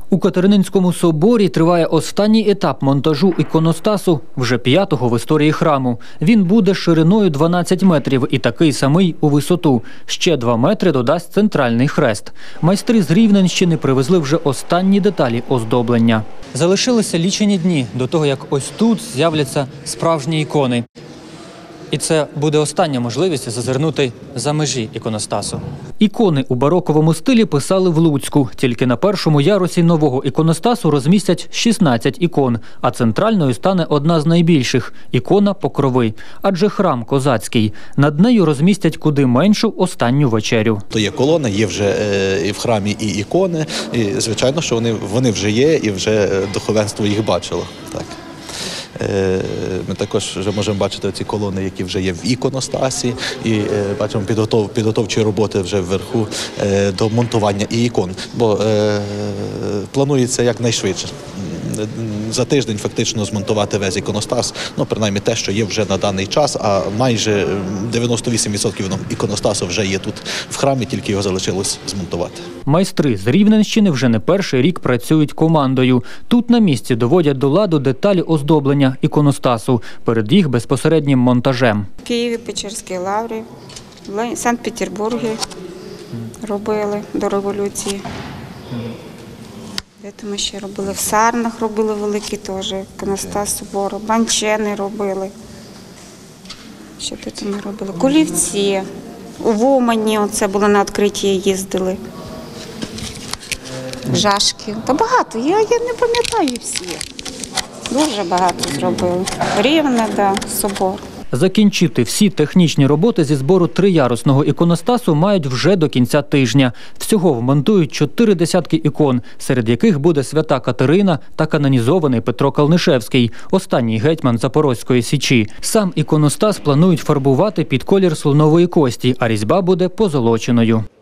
У Катерининському соборі триває останній етап монтажу іконостасу, вже 5-го в історії храму. Він буде шириною 12 метрів і такий самий у висоту. Ще 2 метри додасть центральний хрест. Майстри з Рівненщини привезли вже останні деталі оздоблення. Залишилися лічені дні до того, як ось тут з'являться справжні ікони. І це буде остання можливість зазирнути за межі іконостасу. Ікони у бароковому стилі писали в Луцьку. Тільки на першому ярусі нового іконостасу розмістять 16 ікон, а центральною стане одна з найбільших – ікона Покрови. Адже храм козацький. Над нею розмістять куди меншу останню вечерю. То є колона, є вже і в храмі і ікони, і звичайно, що вони вже є, і вже духовенство їх бачило. Так. Ми також вже можемо бачити ці колони, які вже є в іконостасі, і бачимо підготовчі роботи вже вверху до монтування і ікон, бо планується якнайшвидше. За тиждень фактично змонтувати весь іконостас, принаймні те, що є вже на даний час, а майже 98% іконостасу вже є тут в храмі, тільки його залишилось змонтувати. Майстри з Рівненщини вже не перший рік працюють командою. Тут на місці доводять до ладу деталі оздоблення іконостасу перед їх безпосереднім монтажем. В Києві, Печерській лаврі, в Санкт-Петербургі робили до революції. Де ми ще робили? В Сарнах робили великі теж, іконостас собору, Банчени робили. Що тут ми робили? Кулівці, у Вумані, оце було на відкритті, їздили. Жашки. Та багато, я не пам'ятаю всі. Дуже багато зробили. Рівне, собор. Закінчити всі технічні роботи зі збору триярусного іконостасу мають вже до кінця тижня. Всього вмонтують 4 десятки ікон, серед яких буде свята Катерина та канонізований Петро Калнишевський, останній гетьман Запорозької Січі. Сам іконостас планують фарбувати під колір слонової кості, а різьба буде позолоченою.